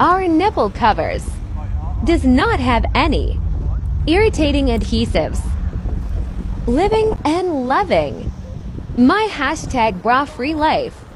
Our nipple covers does not have any irritating adhesives. Living and loving. My hashtag bra-free life.